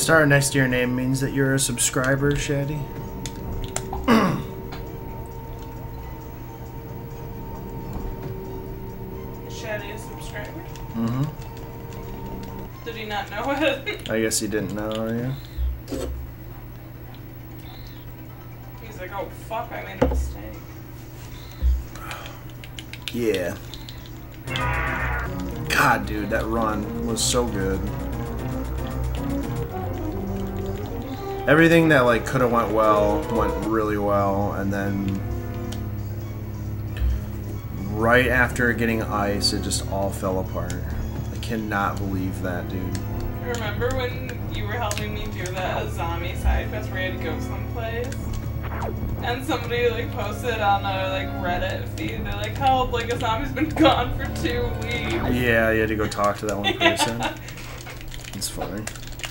star next to your name means that you're a subscriber, Shaddy. Shaddy a subscriber? Mm-hmm. Did he not know it? I guess he didn't know, yeah. He's like, oh fuck, I made a mistake. Yeah. God, dude, that run was so good. Everything that like could have went well went really well, and then right after getting ice, it just all fell apart. I cannot believe that, dude. Remember when you were helping me do that Azami side quest where you had to go someplace? And somebody like posted on a like Reddit feed, they're like, help, like Azami's been gone for 2 weeks. Yeah, you had to go talk to that one person. Yeah. It's funny.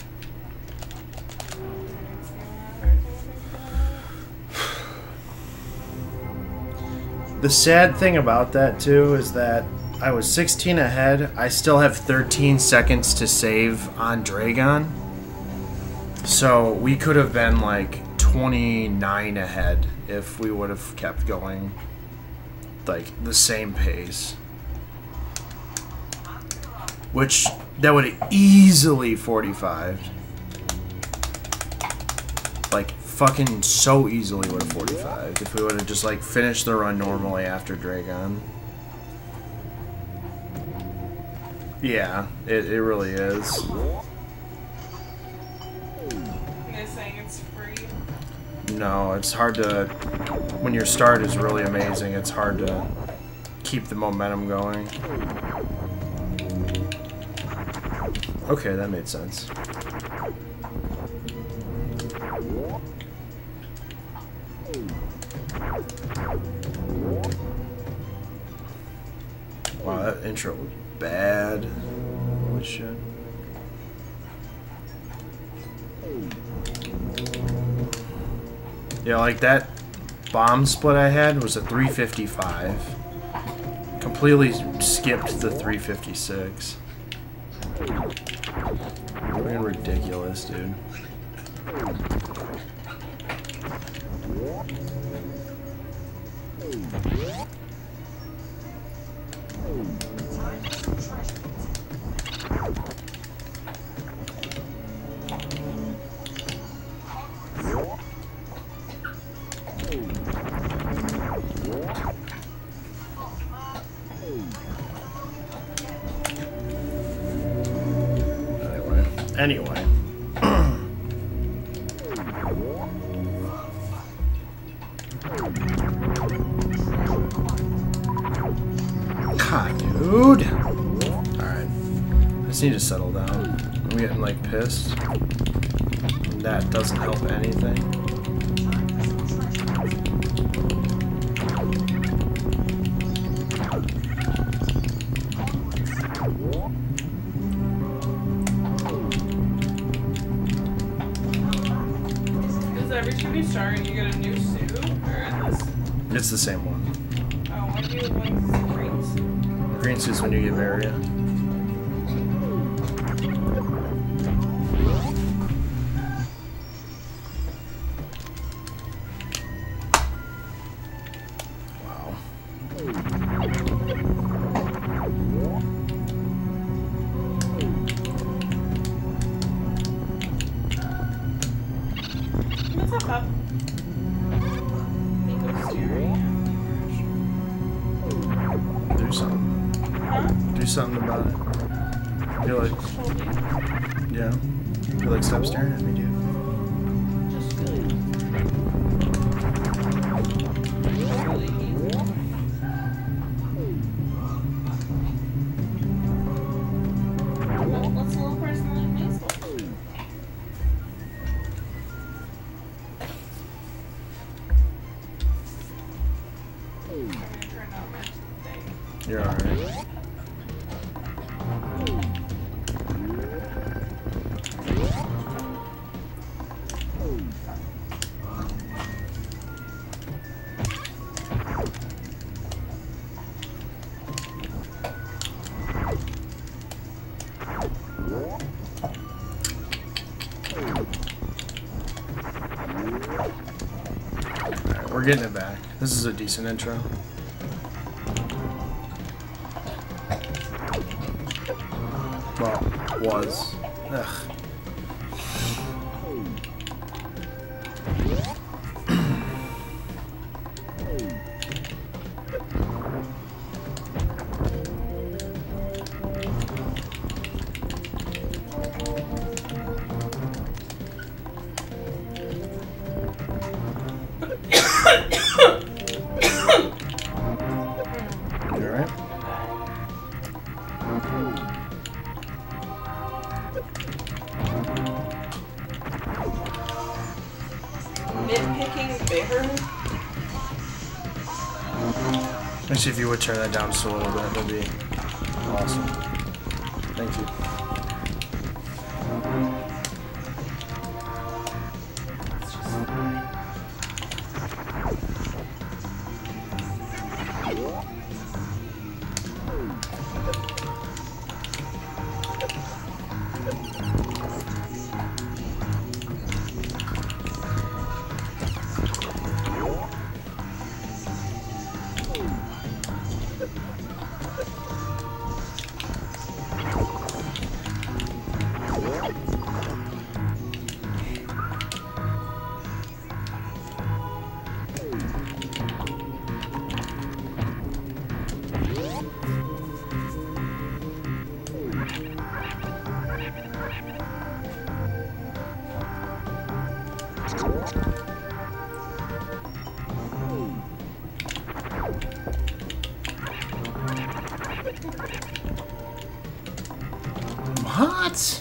The sad thing about that too is that I was 16 ahead. I still have 13 seconds to save on Dragon. So we could have been like 29 ahead if we would have kept going like the same pace. Which that would have easily 45'd. Like fucking so easily would have 45'd if we would have just like finished the run normally after Dragon. Yeah, it really is. They're saying it's free. No, it's hard to... When your start is really amazing, it's hard to keep the momentum going. Okay, that made sense. Wow, that intro was bad. Holy shit. Yeah, like that bomb split I had was a 355. Completely skipped the 356. Fucking ridiculous, dude. Anyway. God, dude. Alright. I just need to settle down. I'm getting, like, pissed. And that doesn't help anything. Every time you start, you get a new suit, or is this? It's the same one. Oh, when do you like green suit? Green suit's when you get Varia. Wow. What's up, Pop? Nico Stereo. Do something. Huh? Do something about it. You're like, Told you. yeah. You're like, stop staring at me, dude. Just really. Really easy. Well, let's a little personally peaceful. I'm gonna turn out my thing. You're alright. We're getting it back. This is a decent intro. Well, was. Ugh. Nitpicking bigger? Actually, if you would turn that down just a little bit, that'd be awesome. Thank you. What?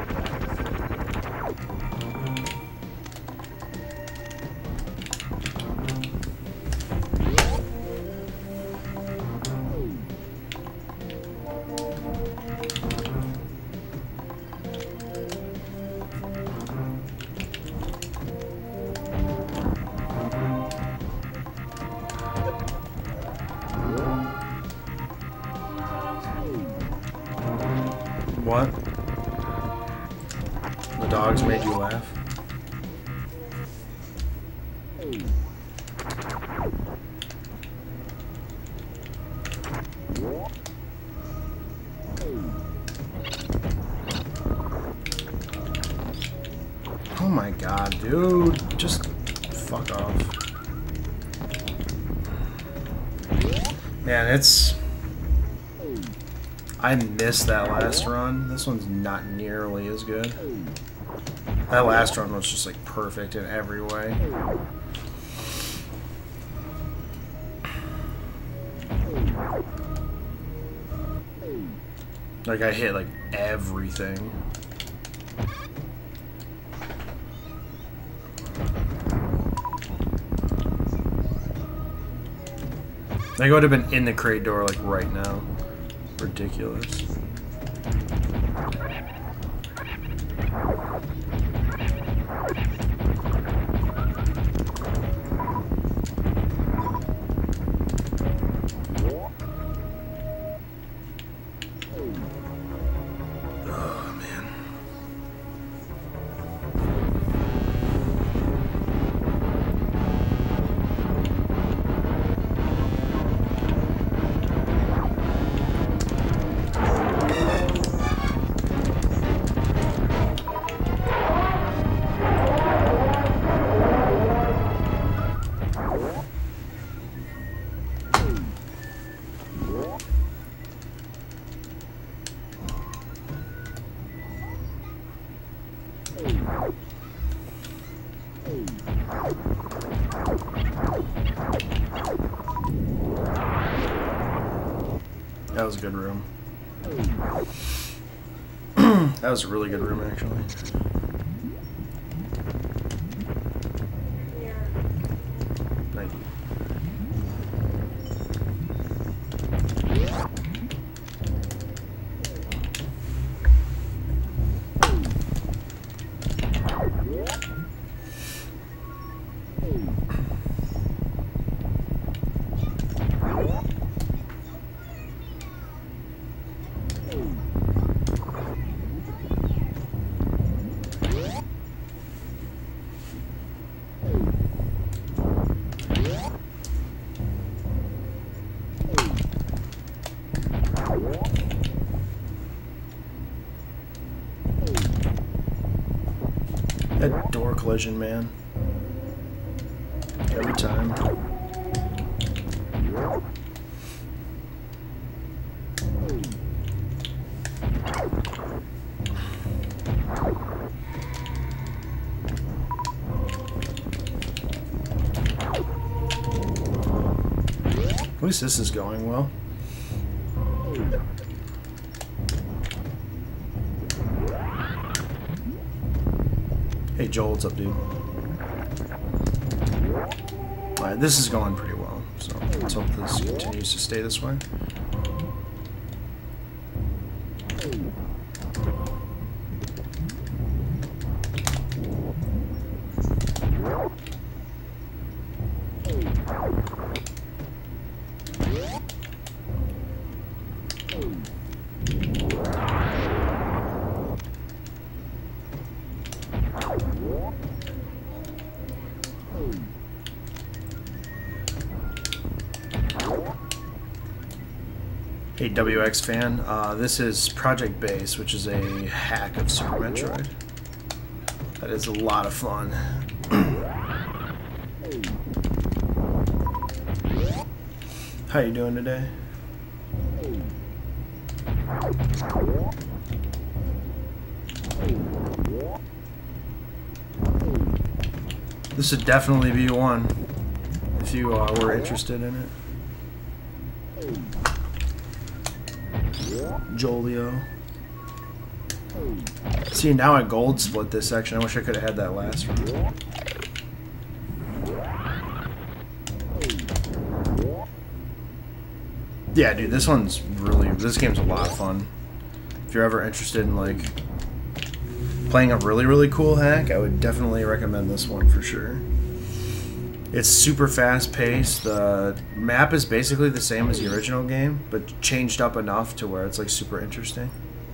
What? The dogs made you laugh? Oh my god, dude. Just fuck off. Man, it's... I missed that last run. This one's not nearly as good. That last run was just like perfect in every way. Like I hit like everything. I would have been in the crate door like right now. Ridiculous. Oh man. That was a good room. That was a really good room, actually. Thank you. collision, man. Every time. At least this is going well. Hey Joel, what's up, dude? Alright, this is going pretty well, so let's hope this continues to stay this way. Hey WX fan, this is Project Base, which is a hack of Super Metroid. That is a lot of fun. How you doing today? This would definitely be one if you were interested in it. Jolio. See, now I gold split this section. I wish I could have had that last one. Yeah, dude, this game's a lot of fun. If you're ever interested in, like, playing a really, really cool hack, I would definitely recommend this one for sure. It's super fast-paced. The map is basically the same as the original game, but changed up enough to where it's like super interesting.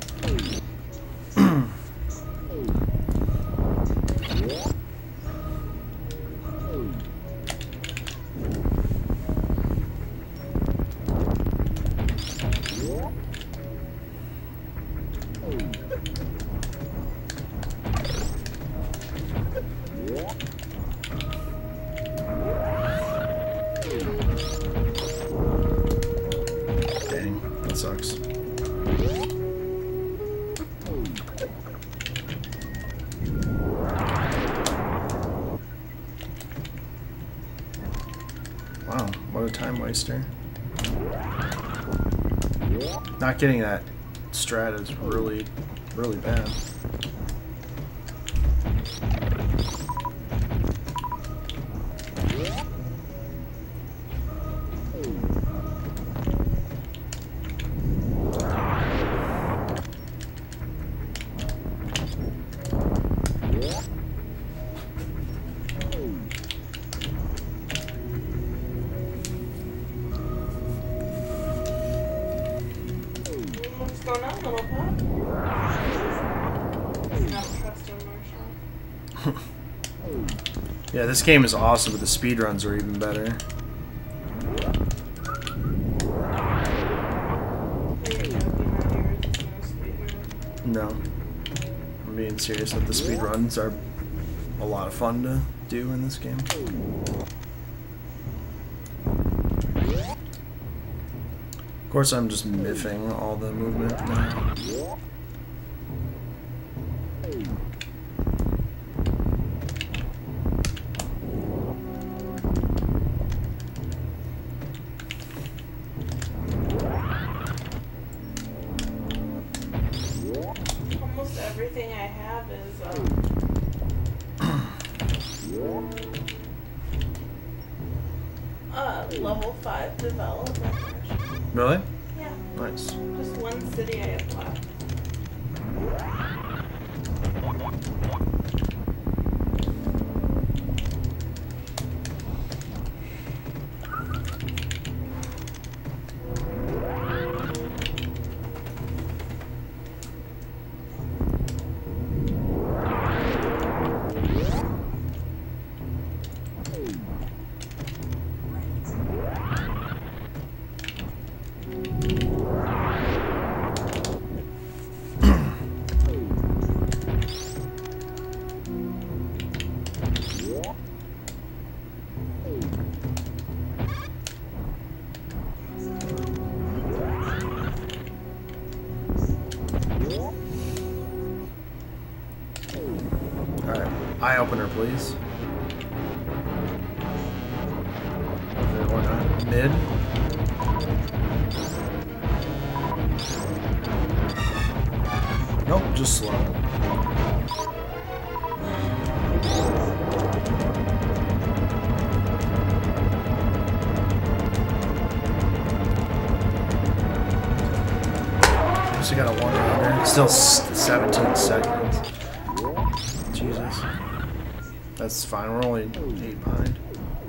Sucks. Wow, what a time waster. Not getting that strat is really, really bad. What's going on, little pup? Not trusting Marshall. Yeah, this game is awesome, but the speedruns are even better. No. I'm being serious that the speedruns are a lot of fun to do in this game. Of course, I'm just miffing all the movement now. Almost everything I have is level 5 development. Really? Yeah. Nice. Just one city I have left. Eye opener, please. Okay, why not? Mid. Nope, just slow. So got a 1-rounder. Still 17 seconds. Jesus. That's fine. We're only 8 behind.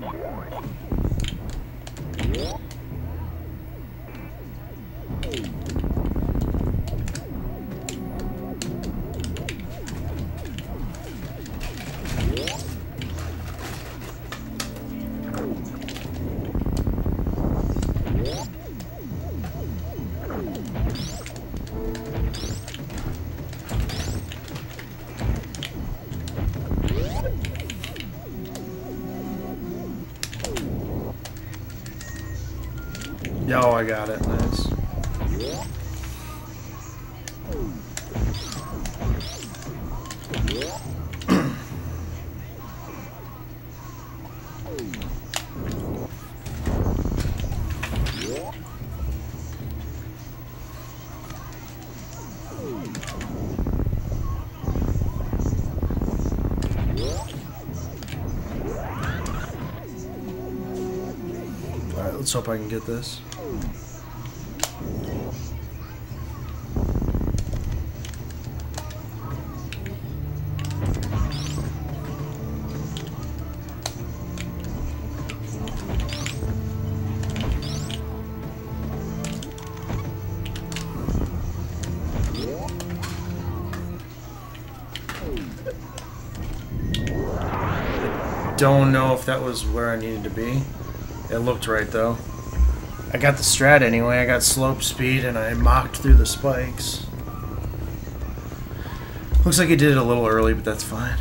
Yo, I got it. Nice. Alright, let's hope I can get this. Don't know if that was where I needed to be. It looked right though. I got the strat anyway. I got slope speed and I mocked through the spikes. Looks like I did it a little early, but that's fine.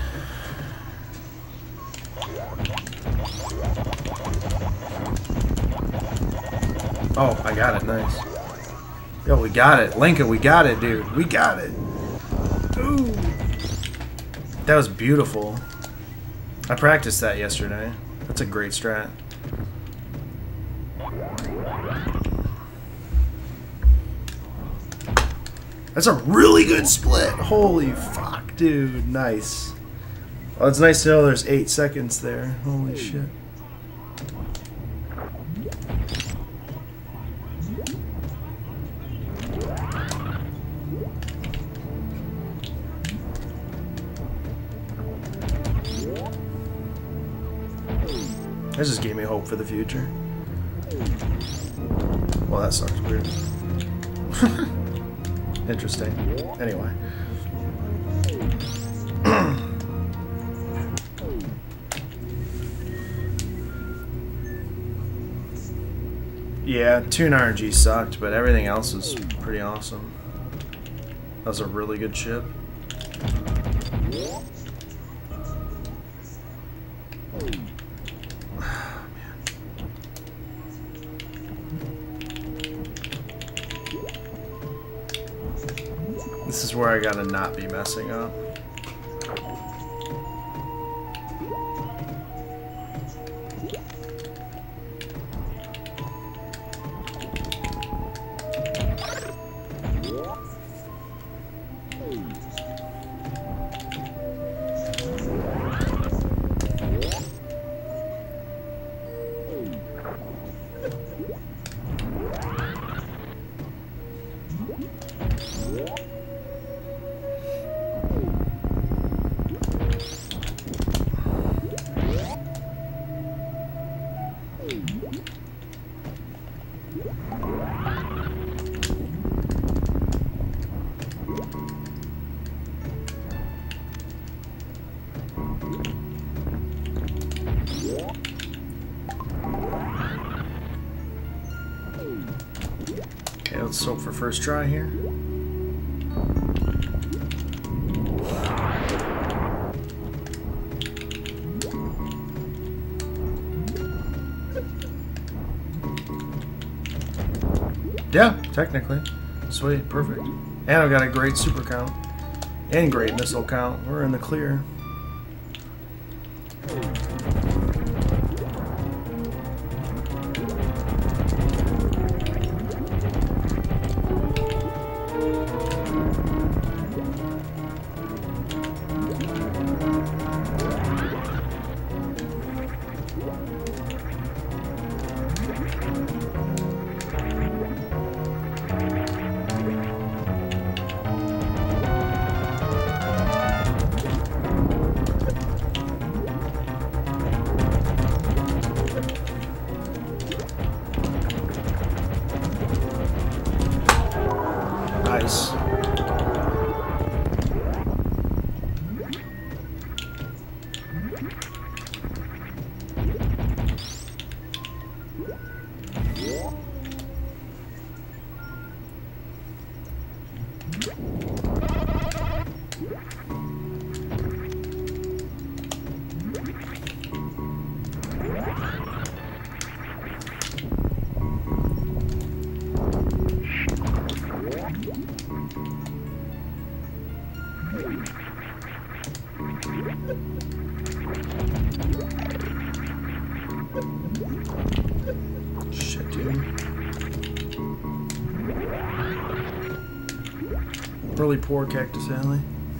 Oh, I got it. Nice. Yo, we got it. Lincoln, we got it, dude. We got it. Ooh. That was beautiful. I practiced that yesterday. That's a great strat. That's a really good split. Holy fuck, dude. Nice. Oh, it's nice to know there's 8 seconds there. Holy shit. That just gave me hope for the future. Well, that sucks weird. Interesting. Anyway. Yeah, Toon RNG sucked, but everything else was pretty awesome. That was a really good ship. This is where I gotta not be messing up. Okay, let's hope for first try here. Yeah, technically. Sweet, perfect. And I've got a great super count. And great missile count. We're in the clear. Shit, dude. Really poor Cactus Alley.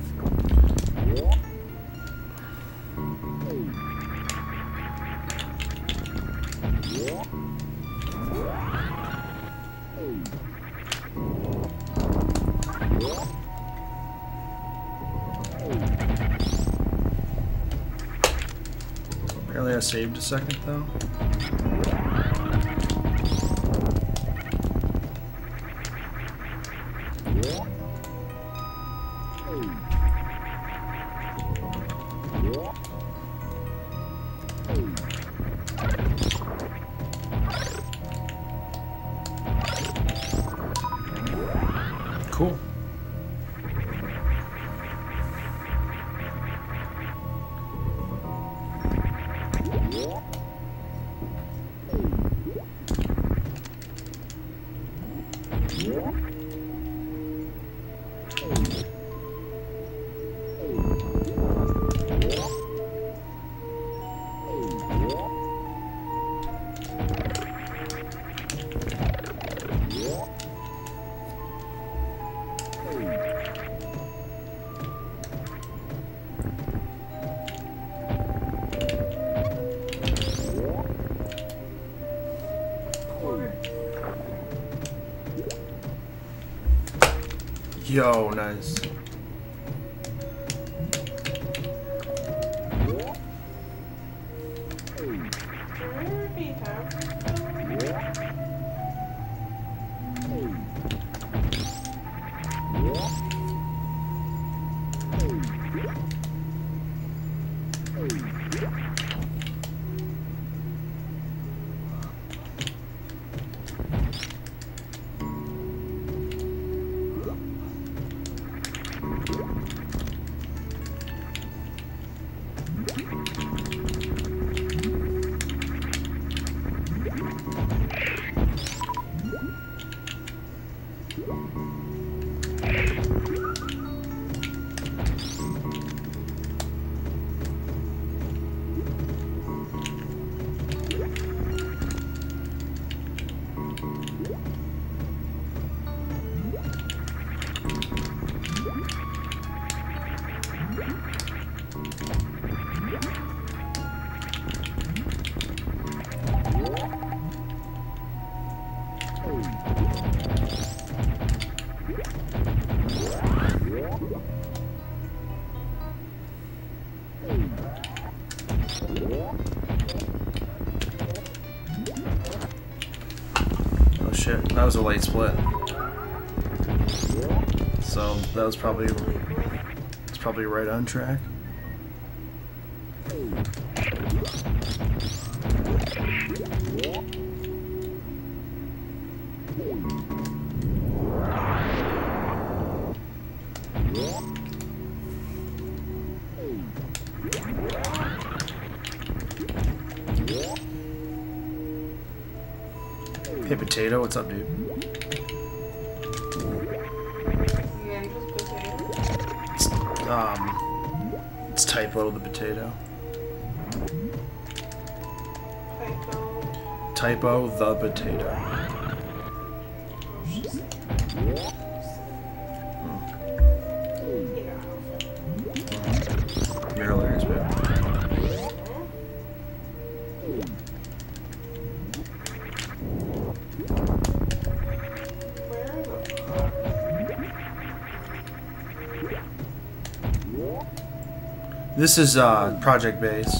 Apparently I saved a second though. Cool. Yo, nice. Oh shit, that was a late split. So that was probably right on track. Hey Potato, what's up, dude? It's Typo the Potato. Typo the Potato. You're hilarious, babe. This is Project Base.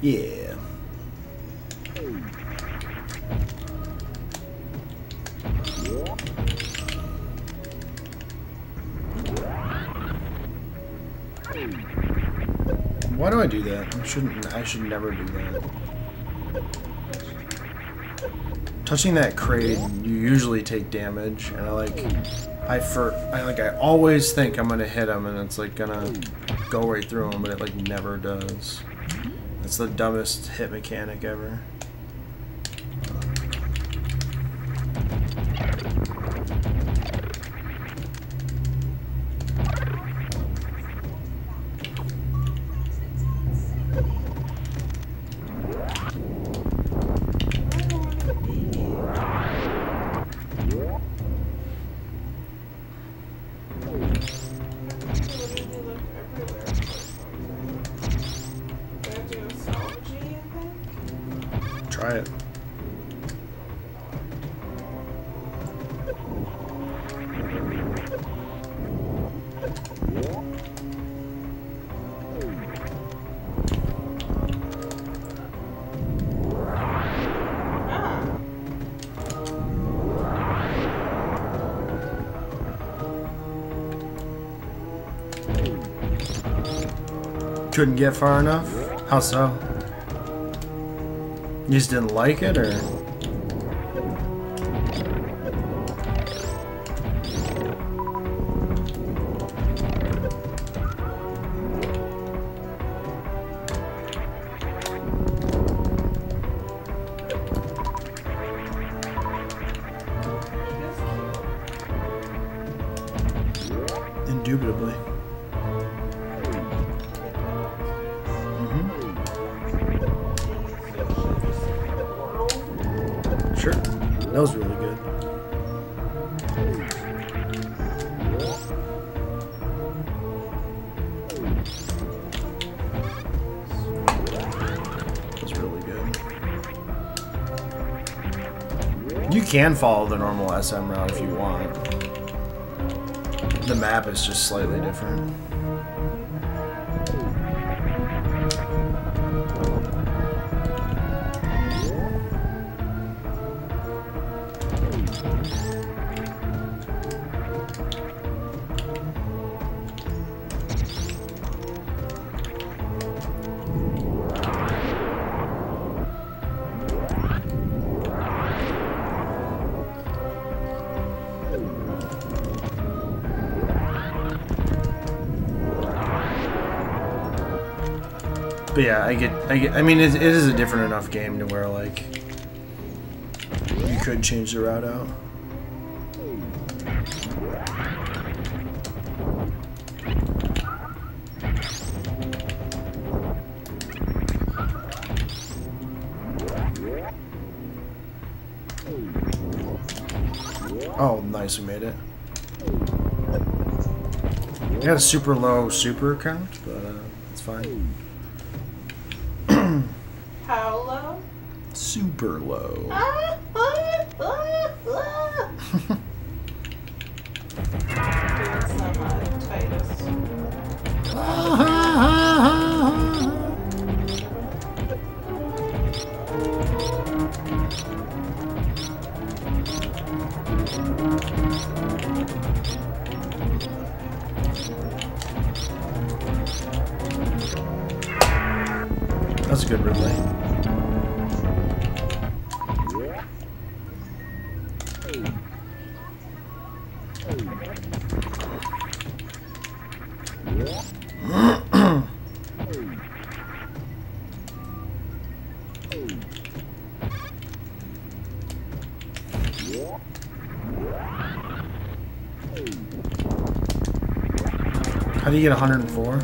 Yeah. Why do I do that? I should never do that. Touching that crate, you usually take damage, and I always think I'm gonna hit him, and it's like gonna go right through him, but it like never does. That's the dumbest hit mechanic ever. Try it. Couldn't get far enough? How so? You just didn't like it, or? Indubitably. Sure. That was really good. That was really good. You can follow the normal SM route if you want. The map is just slightly different. But yeah, I mean, it is a different enough game to where, like, you could change the route out. Oh, nice, we made it. I got a super low super count, but it's fine. How low? Super low. That's a good relay. How do you get 104?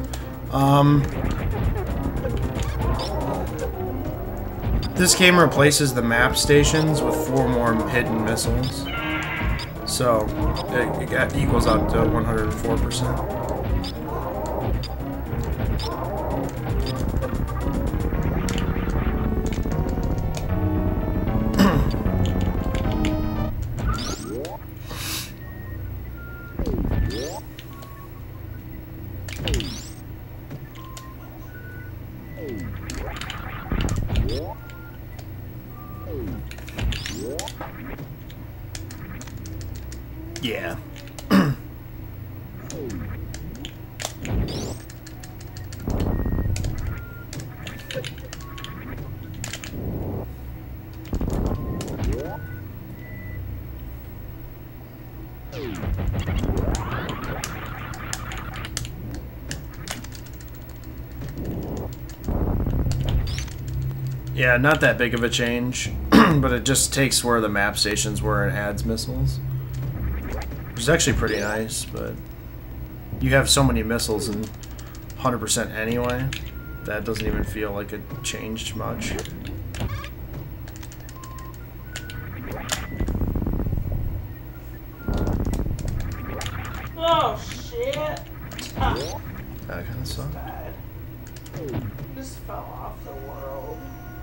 This game replaces the map stations with 4 more hidden missiles. So it equals out to 104%. Yeah. Yeah, not that big of a change, but it just takes where the map stations were and adds missiles. Which is actually pretty nice, but you have so many missiles in 100% anyway, that doesn't even feel like it changed much. Oh shit! Ah, That kind of sucks. bad. Just fell off the world.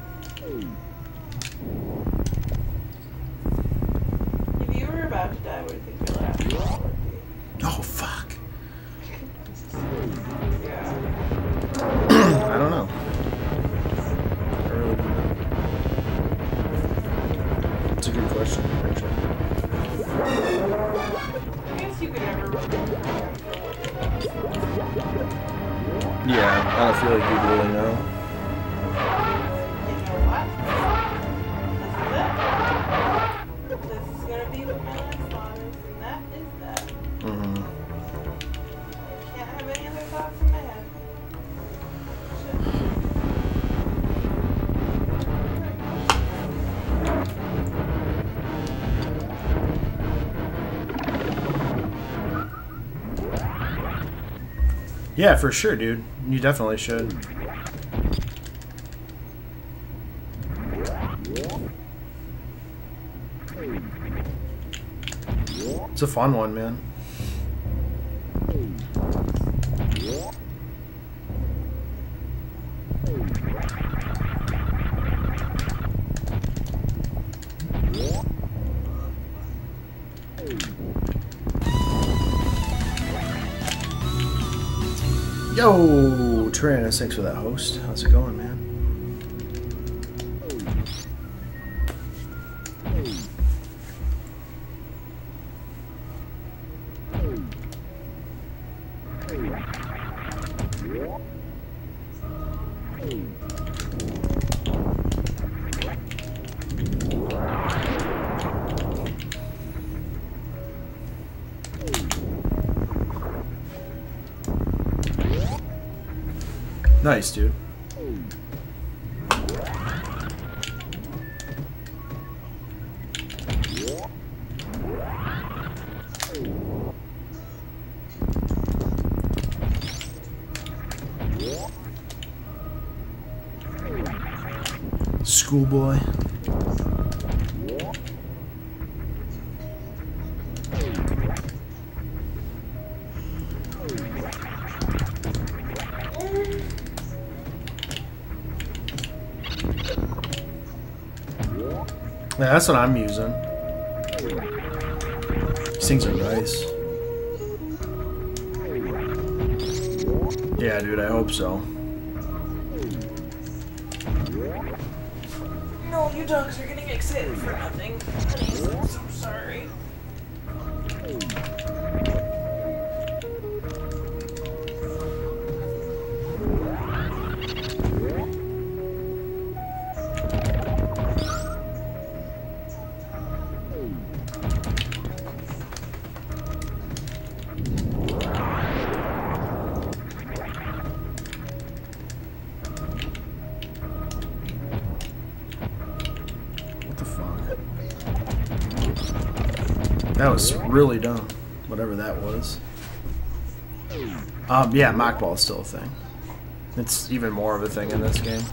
If you were about to die, what do you think your last thought would be? Oh, fuck. Yeah. I don't know. I really don't know. It's a good question, actually. I guess you could never really plan for what your last thought. Yeah, I don't feel like you'd really know. You know what? This is it. This is gonna be what my last thought is, and that is that. Mm-hmm. I can't have any other thoughts in my head. Yeah, for sure, dude. You definitely should. It's a fun one, man. Yo, Tyrannus, thanks for that host. How's it going, man? Nice, dude. Schoolboy. Yeah, that's what I'm using. These things are nice. Yeah, dude, I hope so. No, you dogs are getting excited for nothing. Honey, I'm so sorry. That was really dumb, whatever that was. Yeah, mockball is still a thing. It's even more of a thing in this game.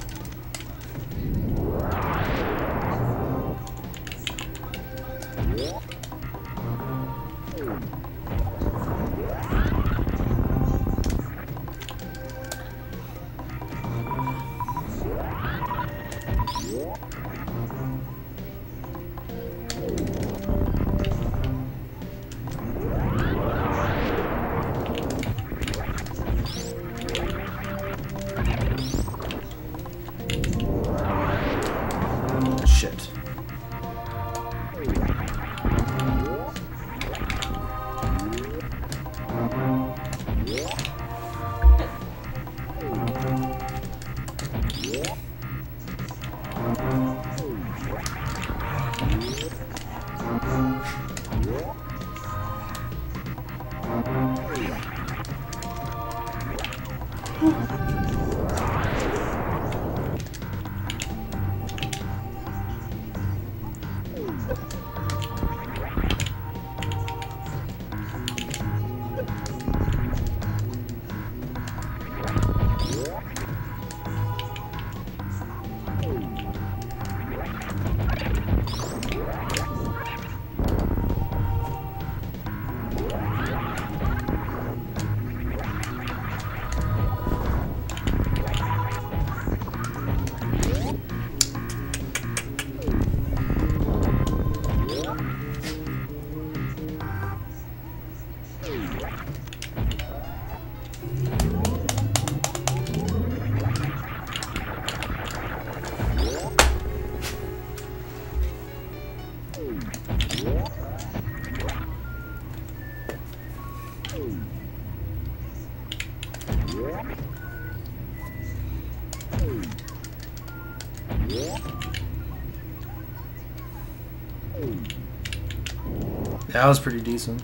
That was pretty decent.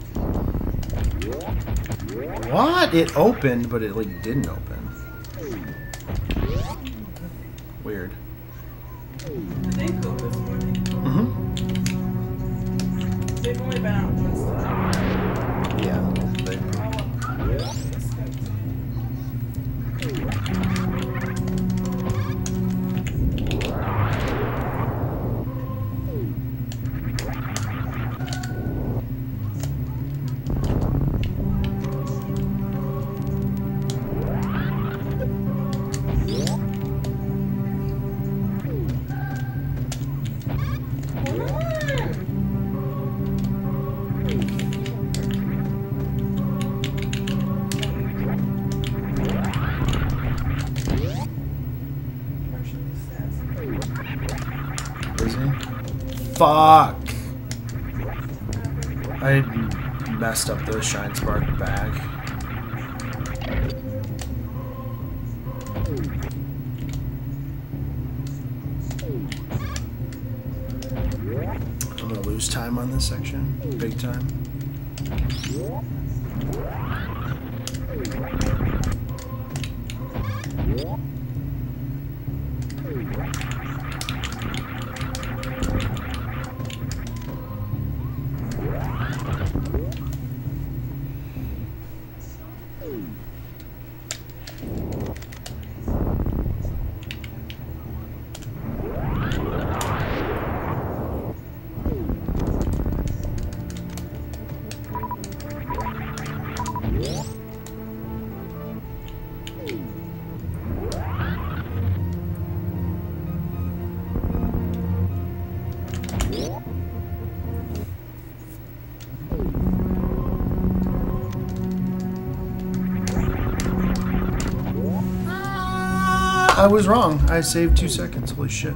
What? It opened, but it like didn't open. Weird. They go this morning. Mm-hmm. They've only been out once today. Yeah. They, fuck! I messed up the Shine Spark bag. I'm gonna lose time on this section. Big time. I was wrong. I saved 2 seconds. Holy shit.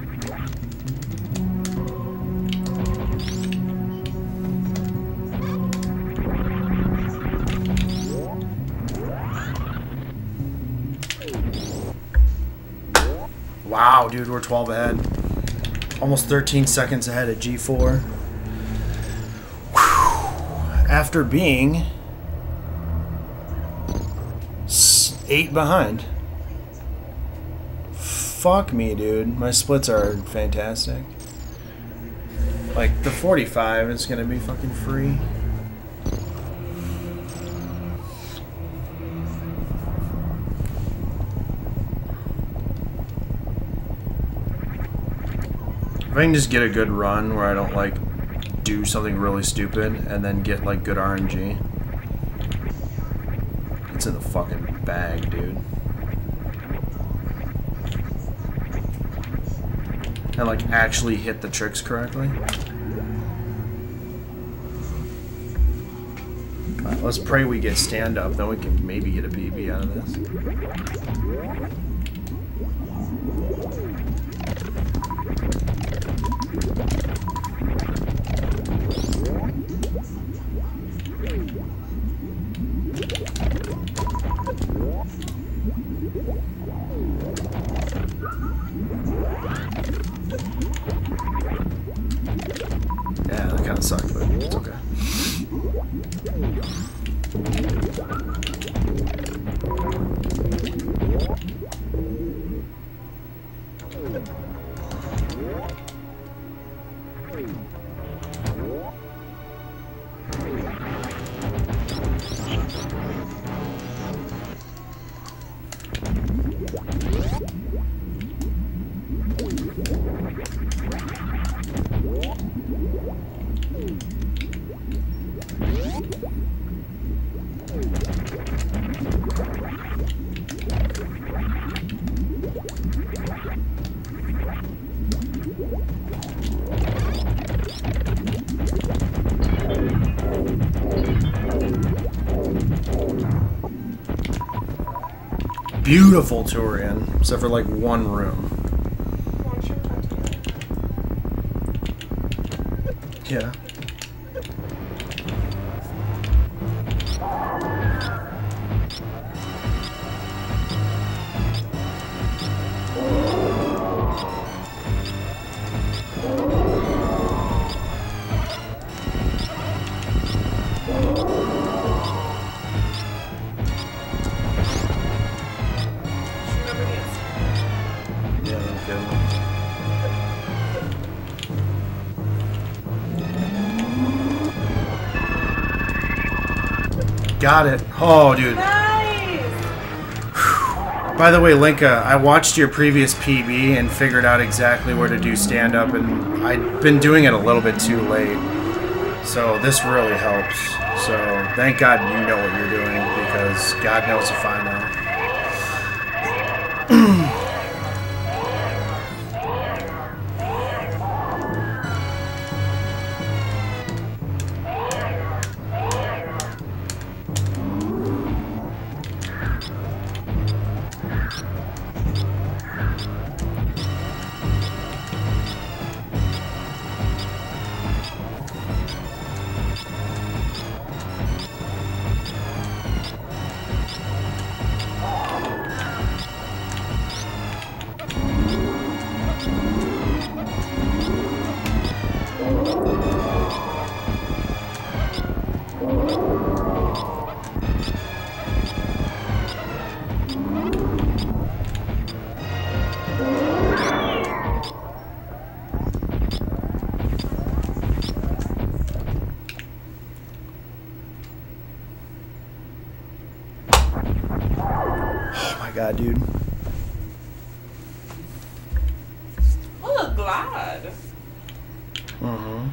Wow, dude, we're 12 ahead. Almost 13 seconds ahead at G4. Whew. After being 8 behind. Fuck me, dude. My splits are fantastic. Like, the 45 is gonna be fucking free. If I can just get a good run where I don't, like, do something really stupid and then get, like, good RNG. It's in the fucking bag, dude. And like actually hit the tricks correctly. Right, let's pray we get stand up, then we can maybe get a PB out of this. That sucked, but it's okay. Beautiful Turian, except for like one room. Yeah. Got it. Oh, dude. Nice! By the way, Linka, I watched your previous PB and figured out exactly where to do stand-up, and I'd been doing it a little bit too late. So this really helps. So thank God you know what you're doing, because God knows if I know. God, dude. Oh, glad. Mm-hmm.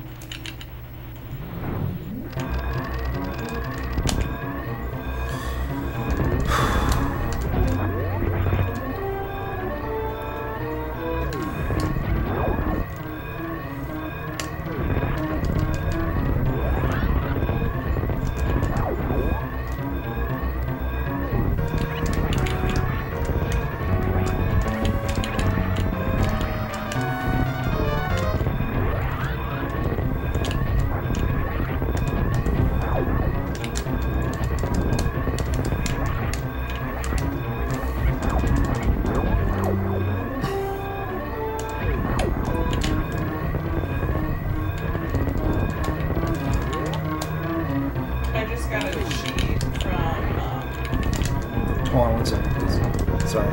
Hold on 1 second, please. Sorry.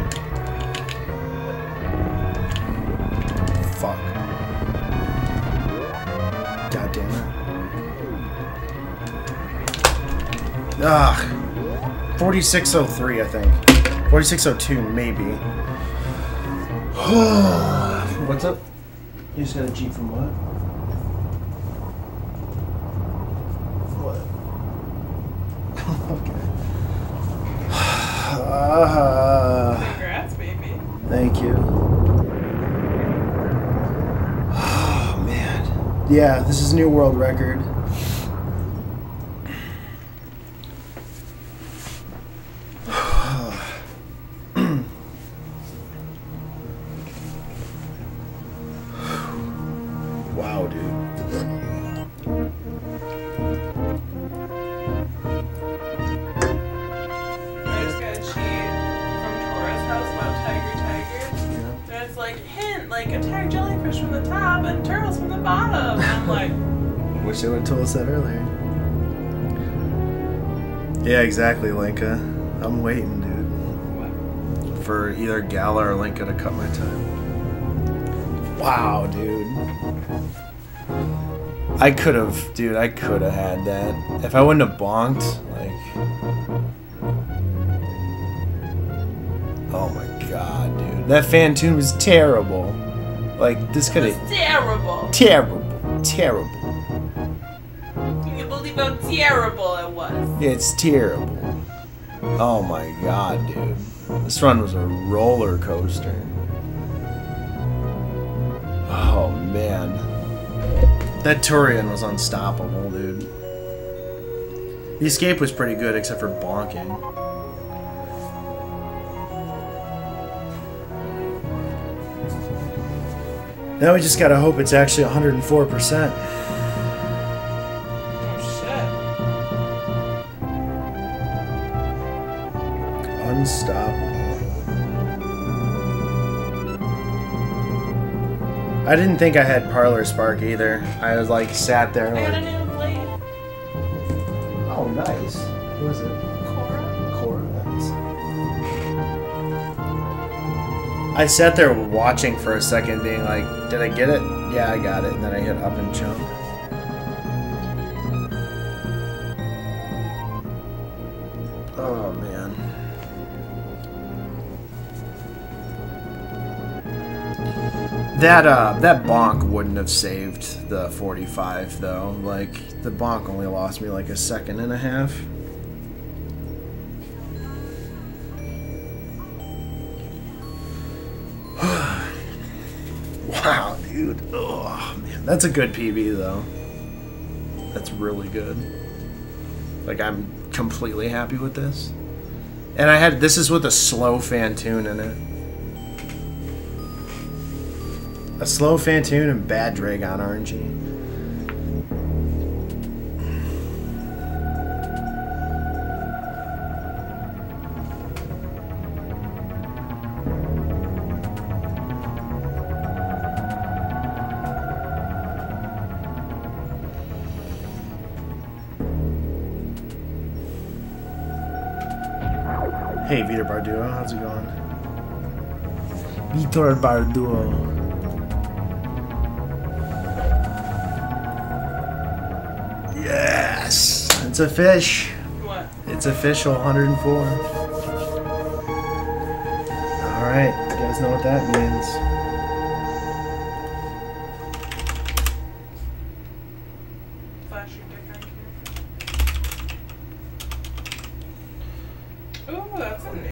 Fuck. God damn it. Ugh. 4603, I think. 4602, maybe. What's up? You just got a G from what? Congrats, baby. Thank you. Oh, man. Yeah, this is a new world record. Wow, dude. Like attack jellyfish from the top and turtles from the bottom. And I'm like, Which wish they would have told us that earlier. Yeah, exactly, Linka. I'm waiting, dude. What? For either Gala or Linka to cut my time. Wow, dude. I could have had that. If I wouldn't have bonked, like... Oh my god, dude. That Phantoon was terrible. Like, this could have... Terrible. Terrible. Terrible. Can you believe how terrible it was? It's terrible. Oh my god, dude. This run was a roller coaster. Oh man. That Turian was unstoppable, dude. The escape was pretty good except for bonking. Now we just gotta hope it's actually 104%. Unstoppable. I didn't think I had Parlor Spark either. I was like sat there I got a like, new blade. oh nice. Who is it? Cora. Cora, nice. I sat there watching for a second being like, did I get it? Yeah, I got it. And then I hit up and jump. Oh man. That bonk wouldn't have saved the 45 though. Like the bonk only lost me like a second and a half. Wow, dude. Oh man, that's a good PB though. That's really good. Like I'm completely happy with this. And this is with a slow Phantoon in it. A slow Phantoon and bad Dragon RNG. Hey, Vitor Barduo, how's it going? Vitor Barduo. Yes! It's a fish. What? It's official, 104. Alright, you guys know what that means.